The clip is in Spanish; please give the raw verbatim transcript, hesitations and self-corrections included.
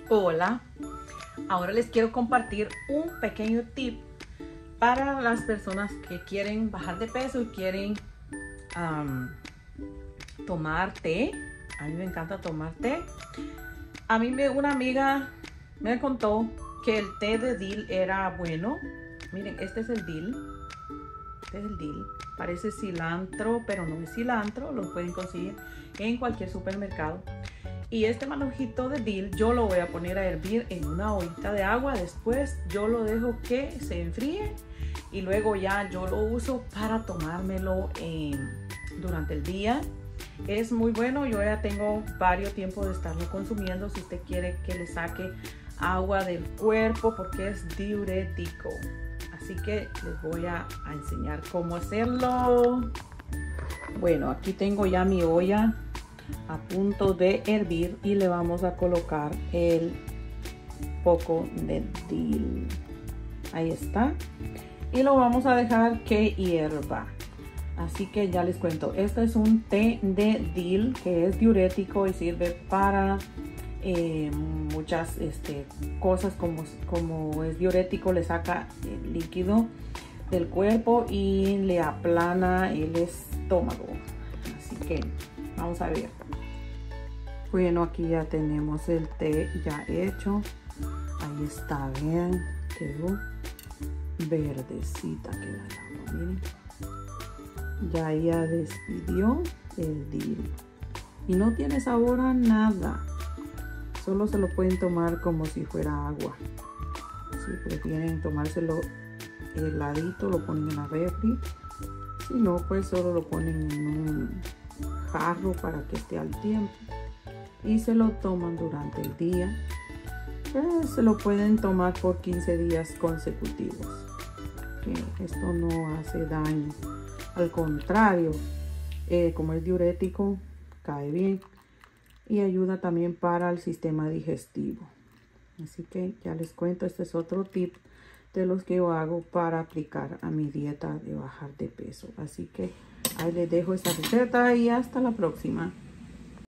Hola, ahora les quiero compartir un pequeño tip para las personas que quieren bajar de peso y quieren um, tomar té. A mí me encanta tomar té. A mí me, una amiga me contó que el té de dill era bueno. Miren, este es el dill. Este es el dill. Parece cilantro, pero no es cilantro. Lo pueden conseguir en cualquier supermercado. Y este manojito de dill yo lo voy a poner a hervir en una ollita de agua. Después yo lo dejo que se enfríe y luego ya yo lo uso para tomármelo eh, durante el día. Es muy bueno, yo ya tengo varios tiempos de estarlo consumiendo. Si usted quiere que le saque agua del cuerpo porque es diurético. Así que les voy a, a enseñar cómo hacerlo. Bueno, aquí tengo ya mi olla a punto de hervir y le vamos a colocar el poco de dill. Ahí está. Y lo vamos a dejar que hierva. Así que ya les cuento. Este es un té de dill que es diurético y sirve para eh, muchas este, cosas. Como, como es diurético, le saca el líquido del cuerpo y le aplana el estómago. Así que vamos a ver. Bueno, aquí ya tenemos el té ya hecho. Ahí está, vean, quedó verdecita, quedó el agua, miren. Ya ya despidió el dill. Y no tiene sabor a nada. Solo se lo pueden tomar como si fuera agua. Si prefieren tomárselo heladito, lo ponen en la refri. Si no, pues solo lo ponen en un jarro para que esté al tiempo y se lo toman durante el día. Eh, se lo pueden tomar por quince días consecutivos, que esto no hace daño, al contrario, eh, como es diurético, cae bien y ayuda también para el sistema digestivo. Así que ya les cuento, este es otro tip de los que yo hago para aplicar a mi dieta de bajar de peso. Así que ahí les dejo esta receta y hasta la próxima.